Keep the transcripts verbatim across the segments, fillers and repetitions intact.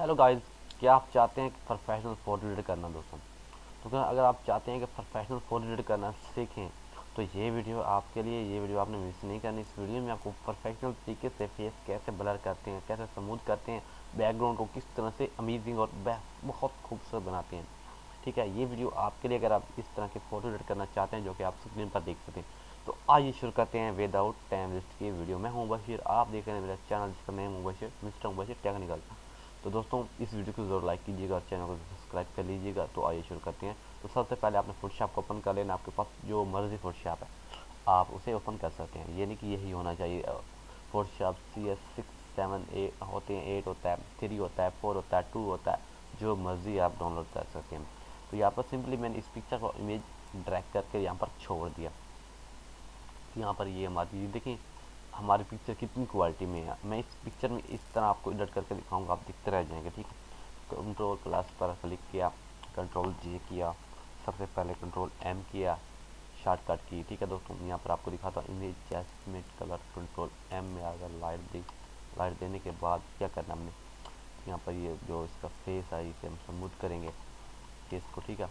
Hello guys, क्या आप चाहते हैं कि प्रोफेशनल फोटो एडिट करना दोस्तों? तो क्या अगर आप चाहते हैं कि प्रोफेशनल फोटो एडिट करना सीखें तो ये वीडियो आपके लिए। ये वीडियो आपने मिस नहीं करनी। इस वीडियो में आपको प्रोफेशनल तरीके से फेस कैसे ब्लर करते हैं, कैसे स्मूथ करते हैं, बैकग्राउंड को किस तरह से अमेजिंग और बहुत खूबसूरत बनाते हैं। ठीक है, ये वीडियो आपके लिए। अगर आप इस तरह के फोटो एडिट करना चाहते हैं जो कि आप स्क्रीन पर देख सकें, तो आइए शुरू करते हैं विदाउट टाइम वेस्ट की वीडियो। मैं हूं बशीर, आप देख रहे हैं मेरा चैनल जिसका नेम है बशीर, मिस्टर बशीर टेक्निकल। तो दोस्तों, इस वीडियो को जरूर लाइक कीजिएगा और चैनल को सब्सक्राइब कर लीजिएगा। तो आइए शुरू करते हैं। तो सबसे पहले आपने फोटोशॉप को ओपन कर लेना। आपके पास जो मर्जी फोटोशॉप है आप उसे ओपन कर सकते हैं, ये नहीं कि यही होना चाहिए। Photoshop C S six seven eight होते हैं, एट होता है, थ्री होता है, फोर होता है, टू होता है, जो मर्जी आप डाउनलोड कर सकते हैं। तो यहाँ पर सिंपली मैंने इस पिक्चर को इमेज ड्रैग करके यहाँ पर छोड़ दिया। तो यहाँ पर ये हमारी ये देखें हमारी पिक्चर कितनी क्वालिटी में है। मैं इस पिक्चर में इस तरह आपको एडिट करके दिखाऊंगा, आप दिखते रह जाएंगे। ठीक है, कंट्रोल प्लस पर क्लिक किया, कंट्रोल जे किया, सबसे पहले कंट्रोल एम किया, शॉर्टकट की। ठीक है दोस्तों, यहाँ पर आपको दिखाता हूँ image adjustment colour, control M में अगर लाइट दी, लाइट देने के बाद क्या करना हमने, यहाँ पर ये जो इसका फेस है इसे हम स्मूथ करेंगे फेस को। ठीक है,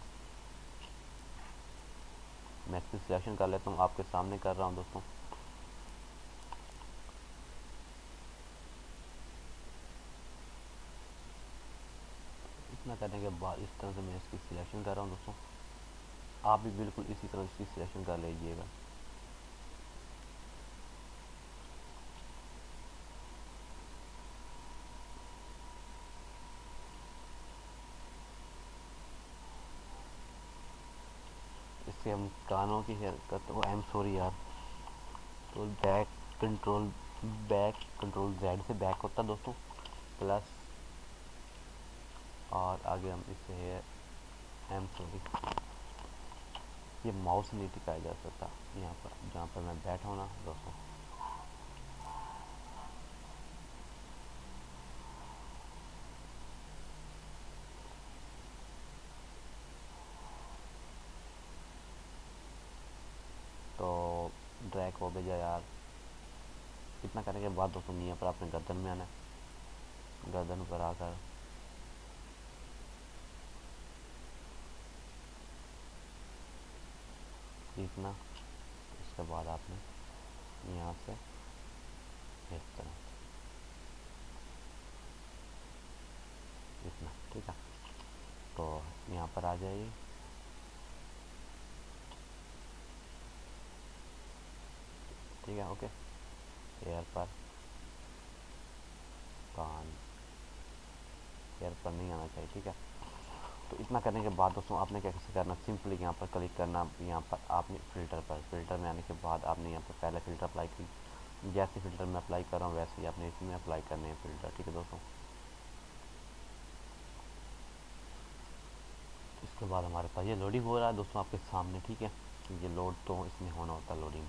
मैं इसकी सिलेक्शन कर लेता हूँ, आपके सामने कर रहा हूँ दोस्तों। इतना करने के बाद इस तरह से मैं इसकी सिलेक्शन कर रहा हूँ दोस्तों। आप भी बिल्कुल इसी तरह इसकी सिलेक्शन कर लीजिएगा। इससे हम कानों की हेयर करते वो आई एम सॉरी यार। तो back control back control Z से बैक होता है दोस्तों, प्लस और आगे हम इससे हेयर आई एम सॉरी, ये माउस नहीं टिकाया जा सकता यहाँ पर जहाँ पर मैं बैठा हूँ ना दोस्तों। तो ड्रैग हो भेजा यार। इतना करने के बाद दोस्तों यहाँ पर आपने गर्दन में आना है। गर्दन पर आकर इतना, इसके बाद आपने यहाँ से इस तरह इतना। ठीक है, तो यहाँ पर आ जाइए। ठीक है, ओके। एयर पर कान, एयर पर नहीं आना चाहिए। ठीक है, तो इतना करने के बाद दोस्तों आपने क्या कैसे करना, सिंपली यहाँ पर क्लिक करना। यहाँ पर आपने फ़िल्टर पर, फिल्टर में आने के बाद आपने यहाँ पर पहले फ़िल्टर अप्लाई की। जैसे फ़िल्टर में अप्लाई कर रहा हूँ वैसे ही आपने इसमें अप्लाई करने हैं फ़िल्टर। ठीक है दोस्तों, इसके बाद हमारे पास ये लोडिंग हो रहा है दोस्तों आपके सामने। ठीक है, ये लोड तो इसमें होना होता है लोडिंग।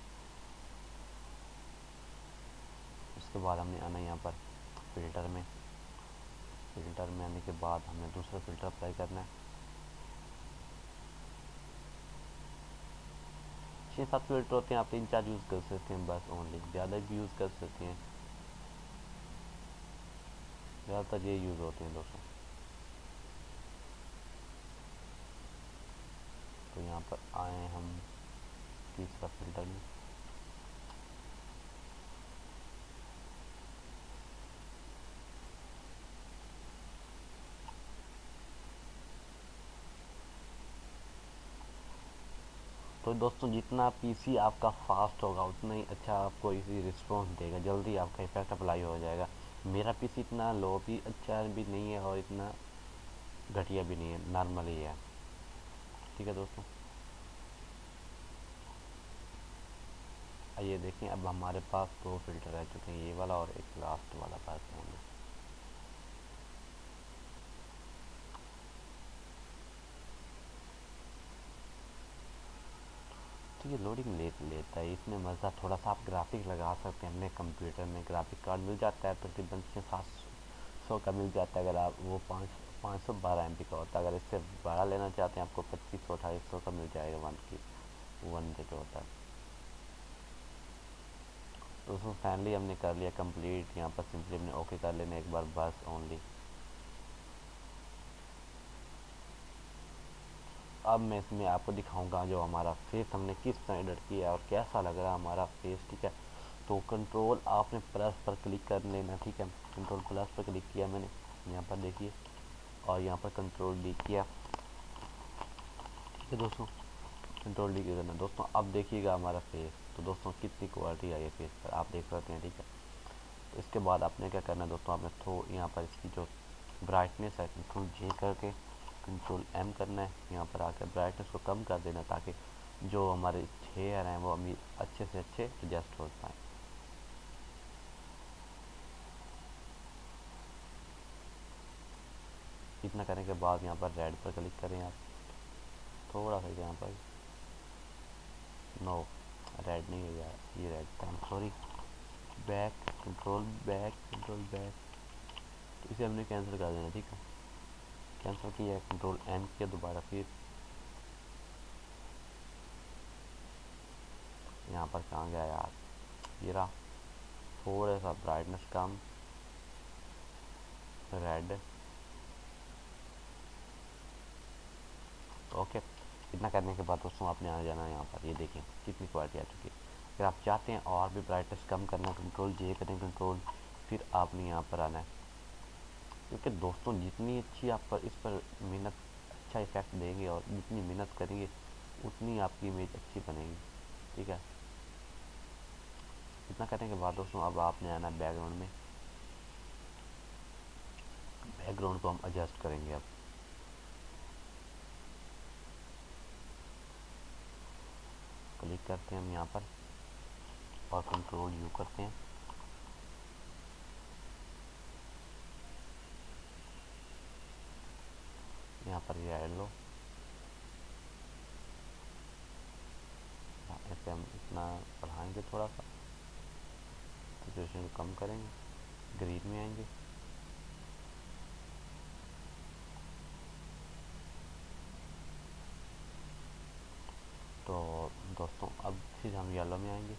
इसके बाद हमने आना यहाँ पर फ़िल्टर में। फ़िल्टर में आने के बाद हमें दूसरा फ़िल्टर अप्लाई करना है। छः सात फ़िल्टर होते हैं, आप तीन चार यूज़ कर सकते हैं बस, ओनली। ज़्यादा भी यूज़ कर सकते हैं, ज़्यादातर ये यूज़ होते हैं दोस्तों। तो यहाँ पर आए हम तीसरा फ़िल्टर में। तो दोस्तों जितना पीसी आपका फास्ट होगा उतना ही अच्छा आपको इसी रिस्पॉन्स देगा, जल्दी आपका इफेक्ट अप्लाई हो जाएगा। मेरा पीसी इतना लो भी अच्छा भी नहीं है और इतना घटिया भी नहीं है, नॉर्मल ही है। ठीक है दोस्तों, आइए देखें अब हमारे पास दो फिल्टर रह चुके हैं, ये वाला और एक लास्ट वाला पास होंगे। तो ये लोडिंग ले लेता है, इसमें मज़ा थोड़ा सा। आप ग्राफिक लगा सकते हैं अपने कंप्यूटर में, ग्राफिक कार्ड मिल जाता है तकरीबन छः सात सौ का मिल जाता है। अगर आप वो पाँच पाँच सौ बारह एम पी का होता है। अगर इससे बड़ा लेना चाहते हैं आपको पच्चीस सौ अट्ठाईस सौ का मिल जाएगा वन की वन जो होता है। तो उसमें फाइनली हमने कर लिया कंप्लीट। यहाँ पर सिंपली हमने ओके कर लेना एक बार बस, ओनली। अब मैं इसमें आपको दिखाऊंगा जो हमारा फेस हमने किस तरह एडिट किया है और कैसा लग रहा है हमारा फेस, ठीक है। तो कंट्रोल आपने प्लस पर क्लिक कर लेना, ठीक है। कंट्रोल प्लस पर क्लिक किया मैंने, यहाँ पर देखिए, और यहाँ पर कंट्रोल डी किया, ठीक है दोस्तों। कंट्रोल डी करना दोस्तों। अब देखिएगा हमारा फेस, तो दोस्तों कितनी क्वालिटी आई है फेस पर, आप देख सकते हैं, ठीक है। तो इसके बाद आपने क्या करना है दोस्तों, आपने थो यहाँ पर इसकी जो ब्राइटनेस है कंट्रोल जे करके कंट्रोल एम करना है, यहाँ पर आकर ब्राइटनेस को कम कर देना, ताकि जो हमारे हेयर हैं वो अभी अच्छे से अच्छे एडजस्ट हो पाए। इतना करने के बाद यहाँ पर रेड पर क्लिक करें आप, थोड़ा सा यहाँ पर, नो रेड नहीं है यार, ये रेड था, sorry, back, control back, control back, तो इसे हमने कैंसिल कर देना, ठीक है। कैंसिल किया, कंट्रोल एम किया दोबारा, फिर यहाँ पर कहाँ गया यार, ये रहा, थोड़ा सा ब्राइटनेस कम, रेड, ओके। इतना करने के बाद दोस्तों आपने आ जाना है यहाँ पर, ये देखें कितनी क्वालिटी आ चुकी है। अगर आप चाहते हैं और भी ब्राइटनेस कम करना, कंट्रोल जे करें, कंट्रोल, फिर आपने यहाँ पर आना है, क्योंकि दोस्तों जितनी अच्छी आप पर इस पर मेहनत, अच्छा इफेक्ट देंगे और जितनी मेहनत करेंगे उतनी आपकी इमेज अच्छी बनेगी, ठीक है। इतना करने के बाद दोस्तों अब आपने आना बैकग्राउंड में, बैकग्राउंड को हम एडजस्ट करेंगे। अब क्लिक करते हैं हम यहाँ पर और कंट्रोल यू करते हैं, यहाँ पर ये ऐड लो, ऐसे हम इतना बढ़ाएंगे, थोड़ा सा सिचुएशन को कम करेंगे, ग्रीन में आएंगे, तो दोस्तों अब फिर हम येलो में आएंगे,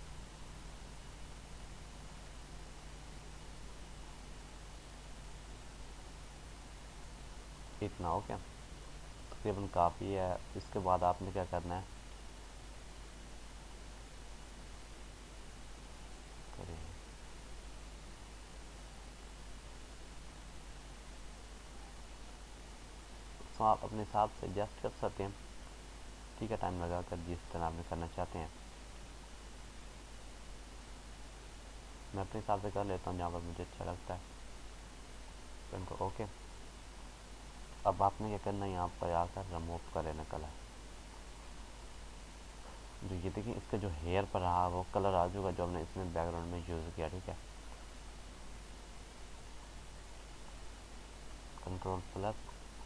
इतना हो क्या, तकरीबन काफ़ी है। इसके बाद आपने क्या करना है, करें तो आप अपने हिसाब से एडजस्ट कर सकते हैं, ठीक है, टाइम लगा कर जिस तरह आपने करना चाहते हैं। मैं अपने हिसाब से कर लेता हूँ जहाँ पर मुझे अच्छा लगता है, तो इनको ओके। अब आपने क्या करना है, यहाँ पर आकर रिमूव कर लेना कलर, जो ये देखिए इसका जो हेयर पर रहा वो कलर आ जाएगा जो हमने इसमें बैकग्राउंड में यूज़ किया, ठीक है। कंट्रोल प्लस,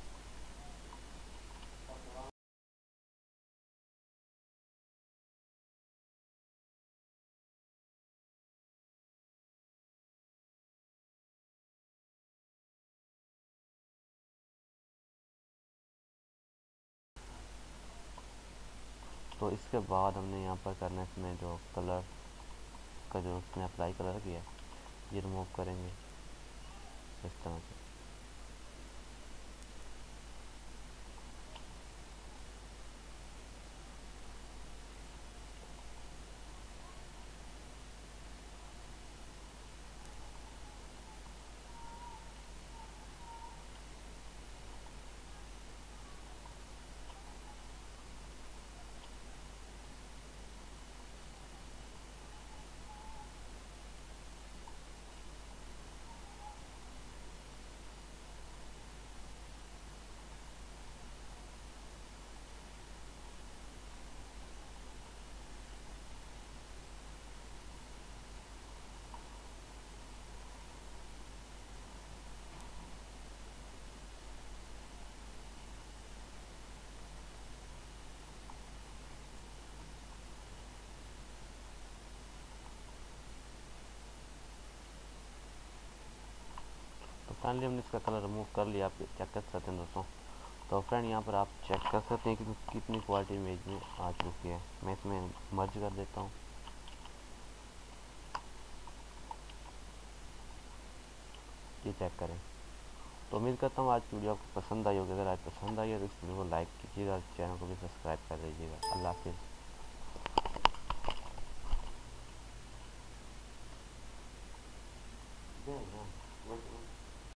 तो इसके बाद हमने यहाँ पर करना है इसमें जो कलर का जो उसने अप्लाई कलर किया ये रिमूव करेंगे इस तरह से। तो फाइनली हमने इसका कलर रिमूव कर लिया, आप चेक कर सकते हैं दोस्तों। तो फ्रेंड यहाँ पर आप चेक कर सकते हैं कि कितनी क्वालिटी इमेज में आ चुकी है। मैं इसमें मर्ज कर देता हूँ, ये चेक करें, तो उम्मीद करता हूँ आज की वीडियो आपको पसंद आई होगी। अगर आज पसंद आई है तो इस वीडियो को लाइक कीजिएगा, चैनल को भी सब्सक्राइब कर लीजिएगा। अल्लाह हाफिज़।